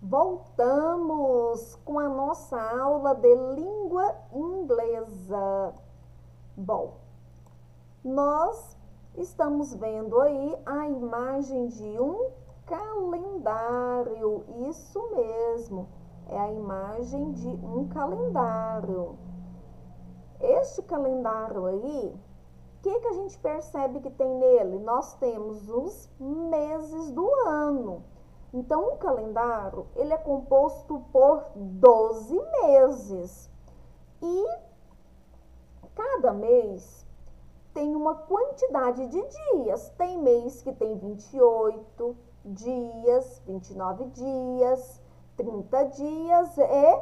Voltamos com a nossa aula de língua inglesa. Bom, nós estamos vendo aí a imagem de um calendário. Isso mesmo, é a imagem de um calendário. Este calendário aí, o que a gente percebe que tem nele? Nós temos os meses do ano. Então, um calendário, ele é composto por 12 meses. E cada mês tem uma quantidade de dias. Tem mês que tem 28 dias, 29 dias, 30 dias e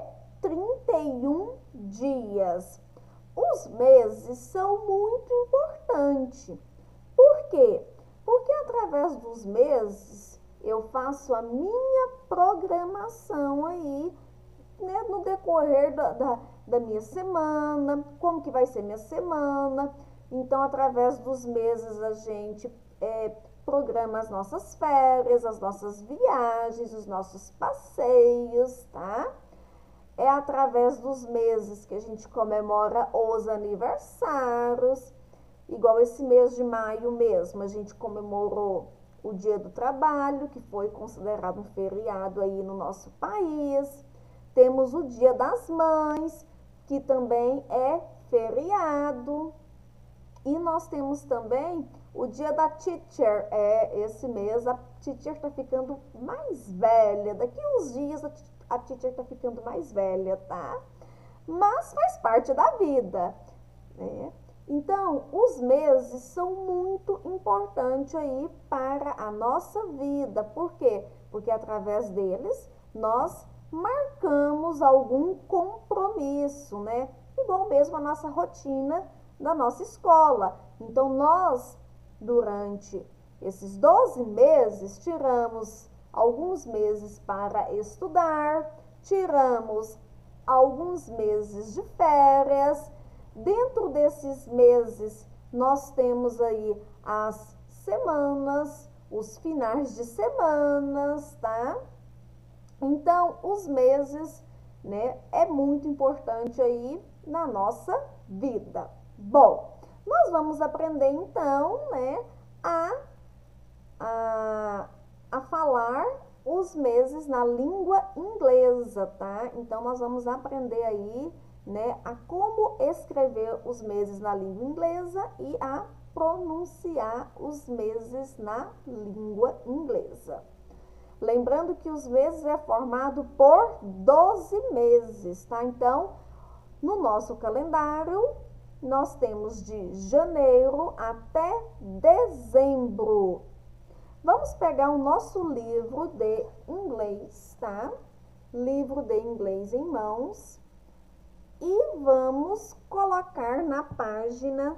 31 dias. Os meses são muito importantes. Por quê? Porque através dos meses eu faço a minha programação aí, né, no decorrer da minha semana, como que vai ser minha semana. Então, através dos meses, a gente programa as nossas férias, as nossas viagens, os nossos passeios, tá? É através dos meses que a gente comemora os aniversários. Igual esse mês de maio mesmo, a gente comemorou o Dia do Trabalho, que foi considerado um feriado aí no nosso país. Temos o Dia das Mães, que também é feriado. E nós temos também o Dia da Teacher. Esse mês a Teacher está ficando mais velha. Daqui uns dias a Teacher está ficando mais velha, tá? Mas faz parte da vida, né? Então, os meses são muito importantes aí para a nossa vida. Por quê? Porque através deles nós marcamos algum compromisso, né? Igual mesmo a nossa rotina da nossa escola. Então, nós, durante esses 12 meses, tiramos alguns meses para estudar, tiramos alguns meses de férias. Dentro desses meses, nós temos aí as semanas, os finais de semanas, tá? Então, os meses, né, é muito importante aí na nossa vida. Bom, nós vamos aprender então, né, a falar os meses na língua inglesa, tá? Então, nós vamos aprender aí, né, a como escrever os meses na língua inglesa e a pronunciar os meses na língua inglesa. Lembrando que os meses é formado por 12 meses, tá? Então, no nosso calendário, nós temos de janeiro até dezembro. Vamos pegar o nosso livro de inglês, tá? Livro de inglês em mãos. E vamos colocar na página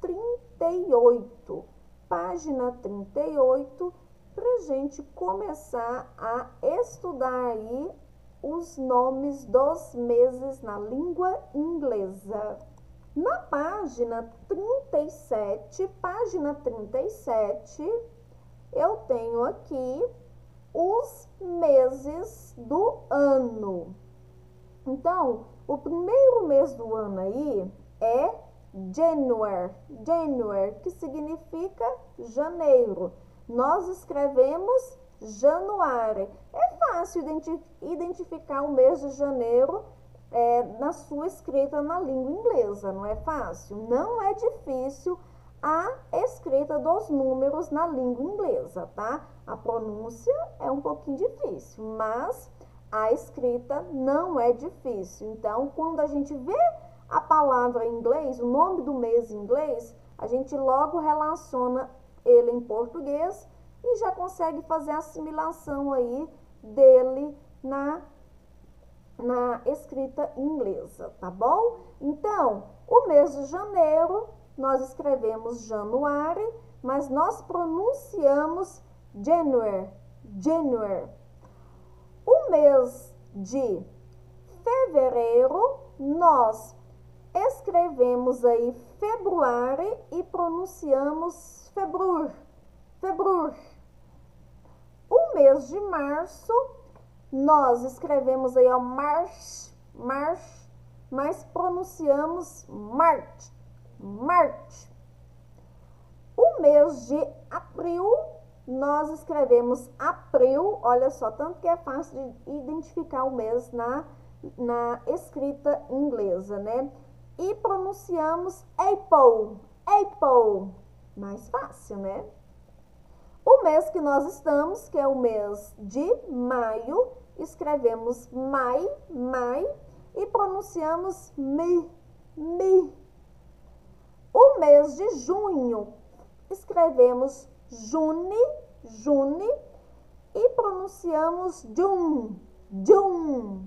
38. Página 38, para a gente começar a estudar aí os nomes dos meses na língua inglesa. Na página 37, eu tenho aqui os meses do ano. Então, o primeiro mês do ano aí é January, que significa janeiro. Nós escrevemos January. É fácil identificar o mês de janeiro na sua escrita na língua inglesa, não é fácil? Não é difícil a escrita dos números na língua inglesa, tá? A pronúncia é um pouquinho difícil, mas a escrita não é difícil. Então, quando a gente vê a palavra em inglês, o nome do mês em inglês, a gente logo relaciona ele em português e já consegue fazer a assimilação aí dele na escrita inglesa, tá bom? Então, o mês de janeiro, nós escrevemos January, mas nós pronunciamos January. O mês de fevereiro, nós escrevemos aí February e pronunciamos Februr. O mês de março, Nós escrevemos aí, ó, March, mas pronunciamos March, March. O mês de abril, nós escrevemos April, olha só, tanto que é fácil de identificar o mês na escrita inglesa, né? E pronunciamos April, April, mais fácil, né? O mês que nós estamos, que é o mês de maio, escrevemos Mai, e pronunciamos Mi. O mês de junho, escrevemos June, e pronunciamos June.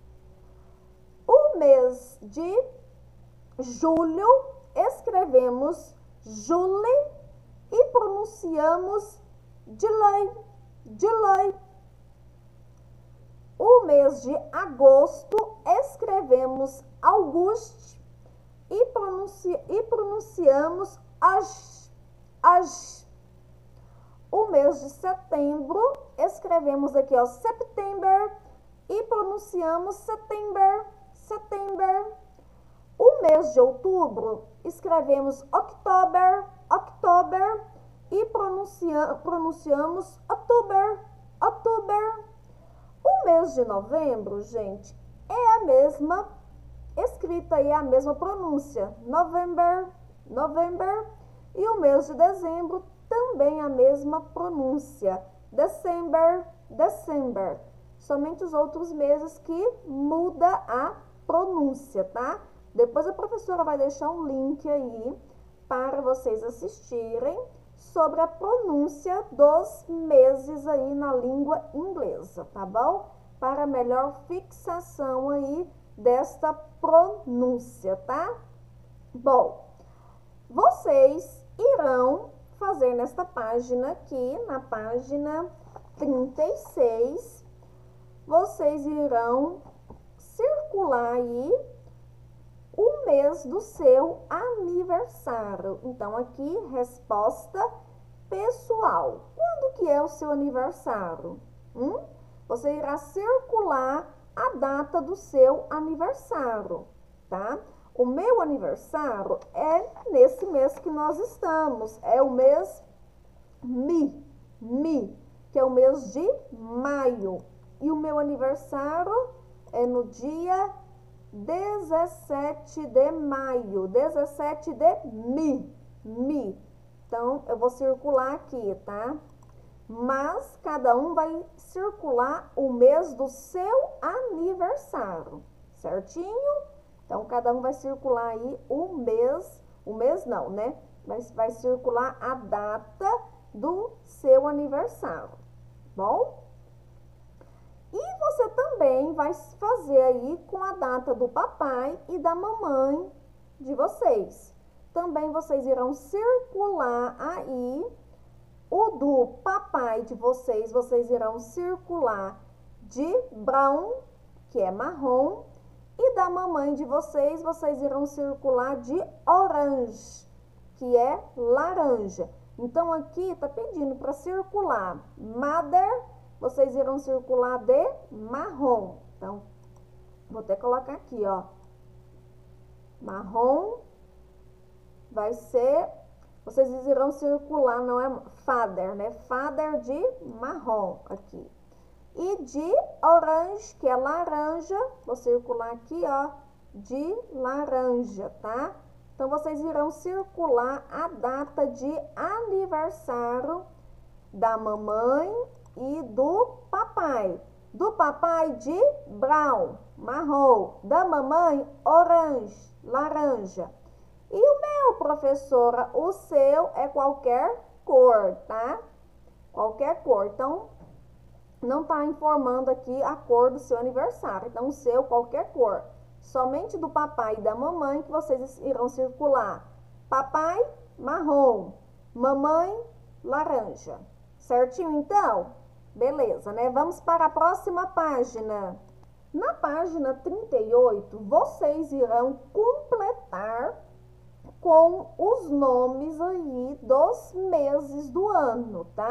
O mês de julho, escrevemos July e pronunciamos July. O mês de agosto, escrevemos August e pronunciamos August. O mês de setembro, escrevemos aqui, ó, September e pronunciamos September. O mês de outubro, escrevemos October e pronunciamos October. O mês de novembro, gente, é a mesma escrita e a mesma pronúncia, November. E o mês de dezembro também a mesma pronúncia, December. Somente os outros meses que muda a pronúncia, tá? Depois a professora vai deixar um link aí para vocês assistirem sobre a pronúncia dos meses aí na língua inglesa, tá bom? Para melhor fixação aí desta pronúncia, tá? Bom, vocês irão fazer nesta página aqui, na página 36, vocês irão circular aí o mês do seu aniversário. Então, aqui, resposta pessoal. Quando que é o seu aniversário? Você irá circular a data do seu aniversário, tá? O meu aniversário é nesse mês que nós estamos. É o mês que é o mês de maio. E o meu aniversário é no dia 17 de maio, 17 de Mi. Então, eu vou circular aqui, tá? Mas cada um vai circular o mês do seu aniversário, certinho? Então, cada um vai circular aí o mês não, né? Mas vai circular a data do seu aniversário, bom? E você também vai fazer aí com a data do papai e da mamãe de vocês. Também vocês irão circular aí o do papai de vocês, vocês irão circular de brown, que é marrom, e da mamãe de vocês, vocês irão circular de orange, que é laranja. Então, aqui tá pedindo para circular mother, vocês irão circular de marrom. Então, vou até colocar aqui, ó. Marrom vai ser, vocês irão circular, não é father, né? Father de marrom aqui. E de orange, que é laranja, vou circular aqui, ó, de laranja, tá? Então, vocês irão circular a data de aniversário da mamãe e do papai. Do papai de brown, marrom. Da mamãe, orange, laranja. E o meu, professora, o seu é qualquer cor, tá? Qualquer cor. Então, não tá informando aqui a cor do seu aniversário. Então, o seu, qualquer cor. Somente do papai e da mamãe que vocês irão circular. Papai, marrom. Mamãe, laranja. Certinho, então? Beleza, né? Vamos para a próxima página. Na página 38, vocês irão completar com os nomes aí dos meses do ano, tá?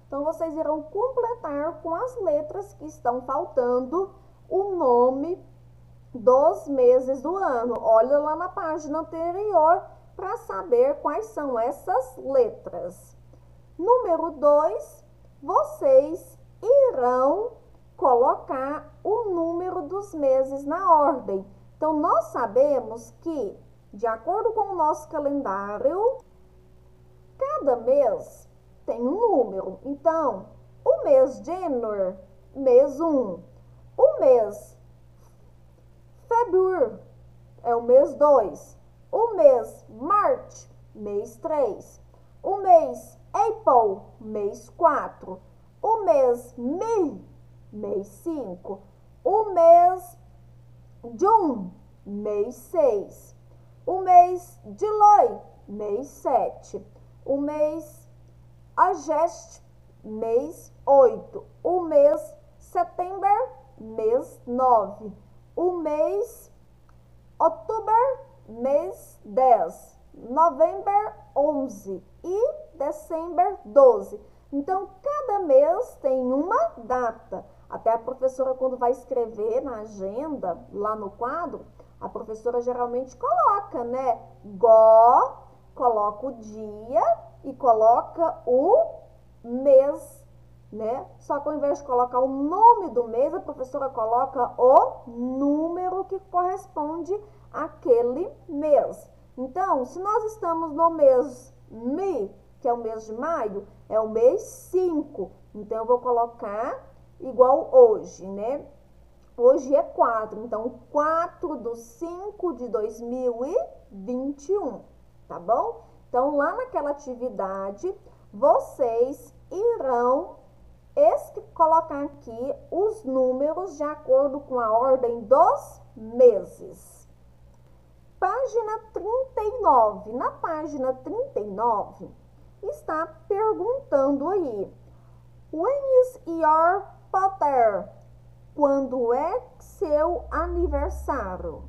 Então, vocês irão completar com as letras que estão faltando o nome dos meses do ano. Olha lá na página anterior para saber quais são essas letras. Número 2, vocês irão colocar o número dos meses na ordem. Então, nós sabemos que, de acordo com o nosso calendário, cada mês tem um número. Então, o mês January, mês 1. O mês February é o mês 2. O mês March, mês 3. O mês April, mês 4. O mês May, mês 5. O mês June, mês 6. O mês July, mês 7. O mês August, mês 8. O mês Setembro, mês 9. O mês Outubro, mês 10. Novembro, 11. E Dezembro, 12. Então, cada mês tem uma data. Até a professora, quando vai escrever na agenda, lá no quadro, a professora geralmente coloca, né? Coloca o dia e coloca o mês, né? Só que ao invés de colocar o nome do mês, a professora coloca o número que corresponde àquele mês. Então, se nós estamos no mês Mi, que é o mês de maio, é o mês 5. Então, eu vou colocar igual hoje, né? Hoje é 4, então 4/5/2021, tá bom? Então, lá naquela atividade, vocês irão colocar aqui os números de acordo com a ordem dos meses. Página 39. Na página 39, está perguntando aí: When is your birthday? Quando é seu aniversário?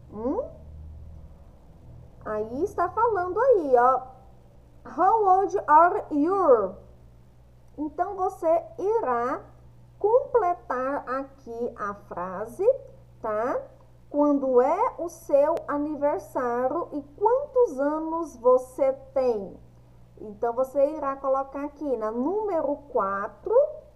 Aí está falando aí, ó. How old are you? Então, você irá completar aqui a frase, tá? Quando é o seu aniversário e quantos anos você tem? Então, você irá colocar aqui na número 4,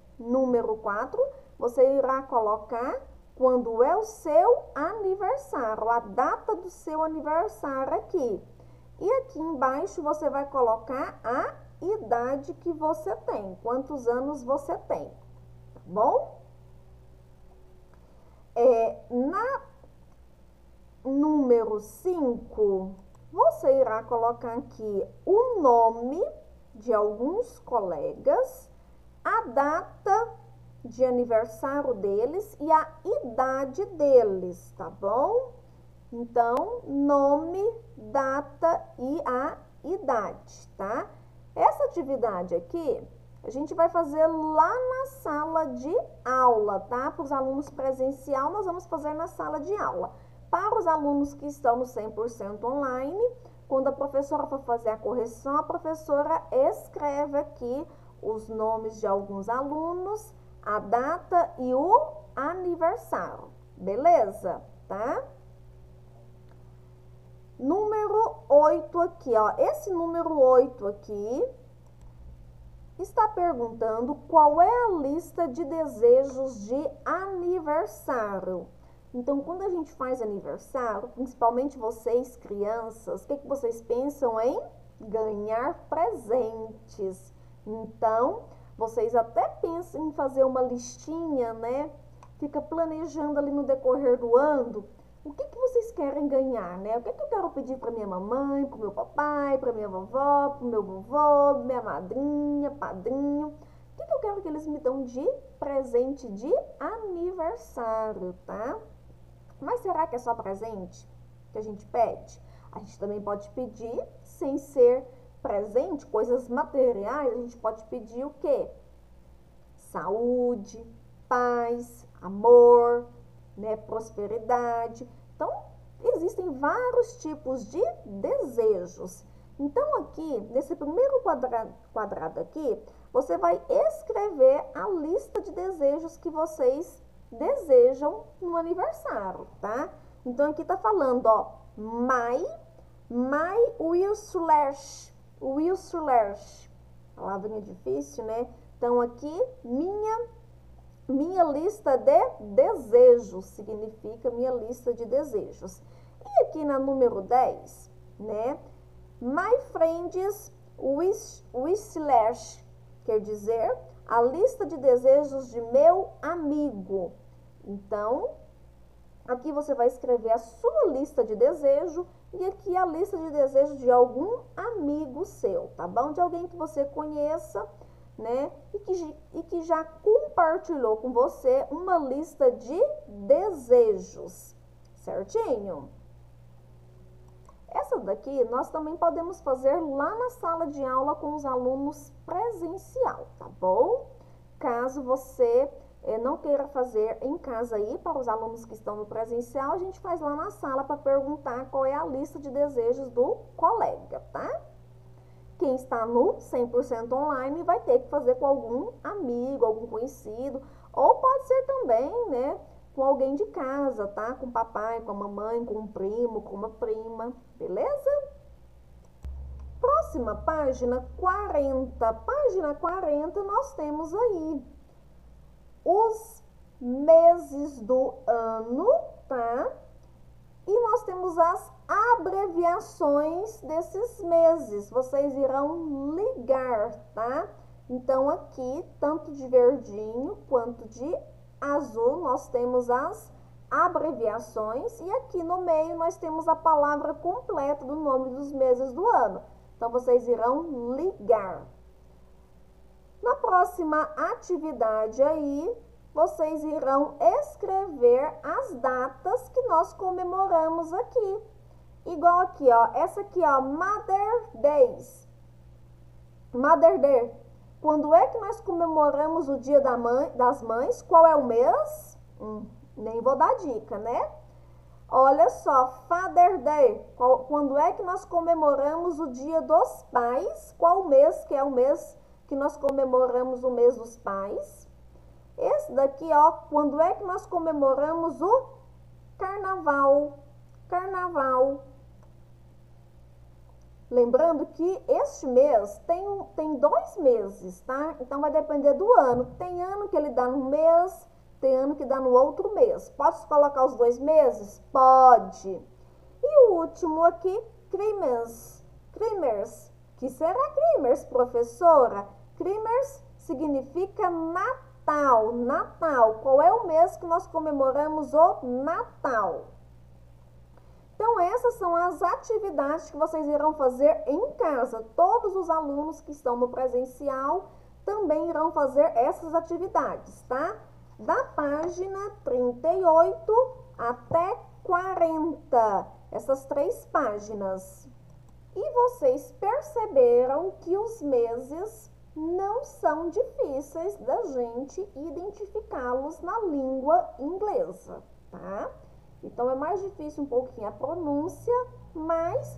você irá colocar quando é o seu aniversário, a data do seu aniversário aqui. E aqui embaixo você vai colocar a idade que você tem, quantos anos você tem, tá bom? Na número 5, você irá colocar aqui o nome de alguns colegas, a data de aniversário deles e a idade deles, tá bom? Então, nome, data e a idade, tá? Essa atividade aqui, a gente vai fazer lá na sala de aula, tá? Para os alunos presencial, nós vamos fazer na sala de aula. Para os alunos que estão no 100% online, quando a professora for fazer a correção, a professora escreve aqui os nomes de alguns alunos, a data e o aniversário, beleza? Tá? Número 8 aqui, ó. Esse número 8 aqui está perguntando qual é a lista de desejos de aniversário. Então, quando a gente faz aniversário, principalmente vocês, crianças, o que vocês pensam em ganhar presentes? Então, vocês até pensam em fazer uma listinha, né? Fica planejando ali no decorrer do ano o que vocês querem ganhar, né? O que eu quero pedir para minha mamãe, para o meu papai, para minha vovó, para o meu vovô, minha madrinha, padrinho. O que eu quero que eles me dão de presente de aniversário, tá? Mas será que é só presente que a gente pede? A gente também pode pedir sem ser presente, coisas materiais, a gente pode pedir o quê? Saúde, paz, amor, né, prosperidade. Então, existem vários tipos de desejos. Então, aqui, nesse primeiro quadrado aqui, você vai escrever a lista de desejos que vocês desejam no aniversário, tá? Então, aqui tá falando, ó, my wish, palavrinha difícil, né? Então, aqui, minha lista de desejos, significa minha lista de desejos. E aqui na número 10, né? My friends wish, quer dizer, a lista de desejos de meu amigo. Então, aqui você vai escrever a sua lista de desejo e aqui a lista de desejo de algum amigo seu, tá bom? De alguém que você conheça, né? E que já compartilhou com você uma lista de desejos, certinho? Essa daqui nós também podemos fazer lá na sala de aula com os alunos presencial, tá bom? Caso você não queira fazer em casa aí, para os alunos que estão no presencial, a gente faz lá na sala para perguntar qual é a lista de desejos do colega, tá? Quem está no 100% online vai ter que fazer com algum amigo, algum conhecido, ou pode ser também, né, com alguém de casa, tá? Com o papai, com a mamãe, com um primo, com uma prima, beleza? Próxima página 40. Página 40, nós temos aí os meses do ano, tá? E nós temos as abreviações desses meses. Vocês irão ligar, tá? Então, aqui, tanto de verdinho quanto de azul, nós temos as abreviações. E aqui no meio, nós temos a palavra completa do nome dos meses do ano. Então, vocês irão ligar. Na próxima atividade aí, vocês irão escrever as datas que nós comemoramos aqui. Igual aqui, ó. Essa aqui, ó, Mother Days. Mother Day. Quando é que nós comemoramos o Dia das Mães? Qual é o mês? Nem vou dar dica, né? Olha só, Father Day. Quando é que nós comemoramos o Dia dos Pais? Qual mês que é o mês que nós comemoramos o mês dos pais? Esse daqui, ó, quando é que nós comemoramos o Carnaval? Carnaval. Lembrando que este mês tem 2 meses, tá? Então, vai depender do ano. Tem ano que ele dá num mês, tem ano que dá no outro mês. Posso colocar os 2 meses? Pode. E o último aqui, Christmas. Christmas. Que será Christmas, professora? Christmas significa Natal. Natal. Qual é o mês que nós comemoramos o Natal? Então, essas são as atividades que vocês irão fazer em casa. Todos os alunos que estão no presencial também irão fazer essas atividades, tá? Da página 38 até 40. Essas 3 páginas. E vocês perceberam que os meses não são difíceis da gente identificá-los na língua inglesa, tá? Então, é mais difícil um pouquinho a pronúncia, mas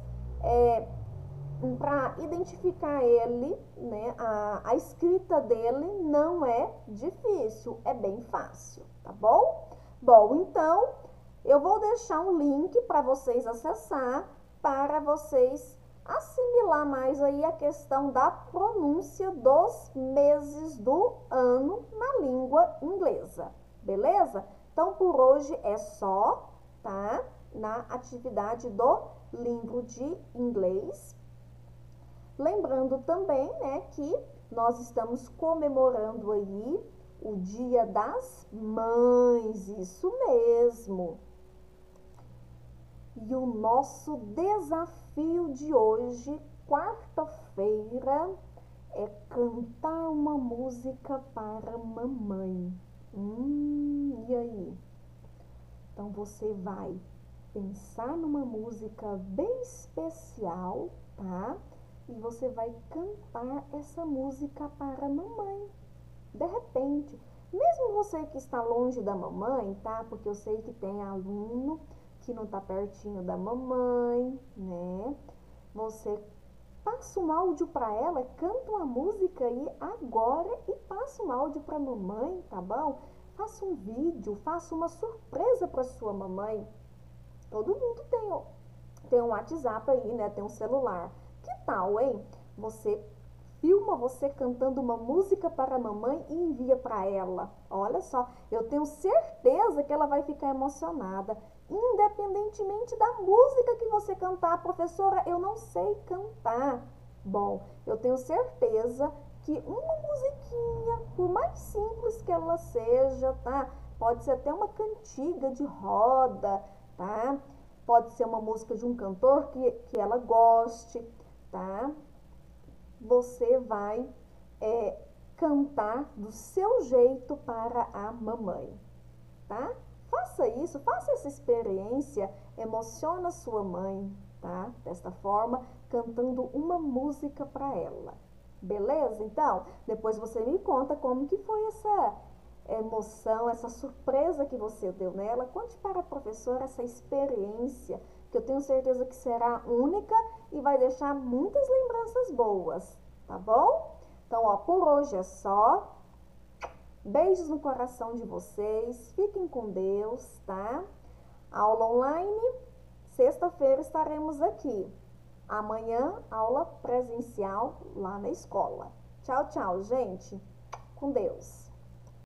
para identificar ele, né, a escrita dele não é difícil, é bem fácil, tá bom? Bom, então, eu vou deixar um link para vocês acessar, para vocês assimilar mais aí a questão da pronúncia dos meses do ano na língua inglesa, beleza? Então, por hoje é só, tá? Na atividade do livro de inglês. Lembrando também, né, que nós estamos comemorando aí o Dia das Mães, isso mesmo. E o nosso desafio de hoje, quarta-feira, é cantar uma música para mamãe. E aí? Então, você vai pensar numa música bem especial, tá? E você vai cantar essa música para a mamãe. De repente, mesmo você que está longe da mamãe, tá? Porque eu sei que tem aluno que não tá pertinho da mamãe, né? Você Passa um áudio para ela, canta uma música aí agora e passa um áudio para a mamãe, tá bom? Faça um vídeo, faça uma surpresa para sua mamãe. Todo mundo tem um WhatsApp aí, né? Tem um celular. Que tal, hein? Você filma você cantando uma música para a mamãe e envia para ela. Olha só, eu tenho certeza que ela vai ficar emocionada. Independentemente da música que você cantar, professora, eu não sei cantar. Bom, eu tenho certeza que uma musiquinha, por mais simples que ela seja, tá? Pode ser até uma cantiga de roda, tá? Pode ser uma música de um cantor que ela goste, tá? Você vai cantar do seu jeito para a mamãe, tá? Faça isso, faça essa experiência, emociona sua mãe, tá? Desta forma, cantando uma música para ela. Beleza? Então, depois você me conta como que foi essa emoção, essa surpresa que você deu nela. Conte para a professora essa experiência, que eu tenho certeza que será única e vai deixar muitas lembranças boas, tá bom? Então, ó, por hoje é só. Beijos no coração de vocês, fiquem com Deus, tá? Aula online, sexta-feira estaremos aqui. Amanhã, aula presencial lá na escola. Tchau, tchau, gente. Com Deus.